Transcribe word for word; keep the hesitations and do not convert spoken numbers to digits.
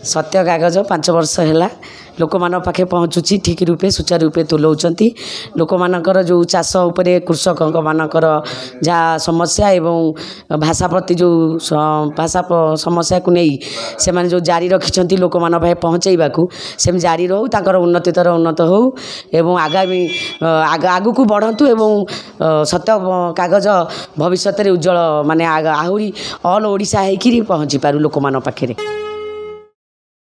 सत्य कागज पांच वर्ष है लोक मान पाखे पहुँचुची ठीक रूपे सुचारू रूपे तुलाउंट लोक मानकर जो चाष उपरे कृषक मानकर जहाँ समस्या एवं भाषा प्रति जो भाषा समस्या को नहीं से माने जो जारी रखिंट लोक मान भाई पहुँचेबा से जारी रहू ताकर उन्नतितर उन्नत हो एवं आगामी आग को बढ़ंतु एवं सत्य कागज भविष्य में उज्जवल माने आहरी ऑल ओडिशा होकर पहुँची पारू लोक मान पाखे।